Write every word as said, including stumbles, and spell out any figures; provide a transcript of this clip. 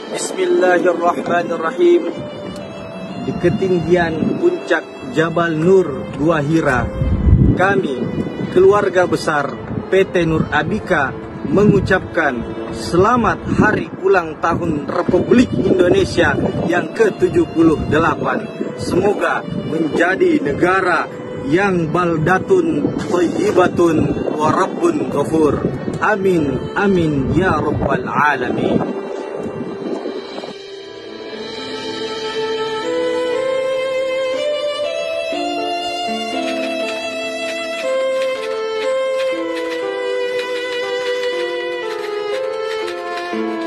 Bismillahirrahmanirrahim. Di ketinggian puncak Jabal Nur Gua Hira, kami, keluarga besar P T Nur Abika, mengucapkan selamat hari ulang tahun Republik Indonesia yang ke tujuh puluh delapan. Semoga menjadi negara yang baldatun thayyibatun wa rabbun ghafur. Amin, amin ya rabbal alamin. Thank you.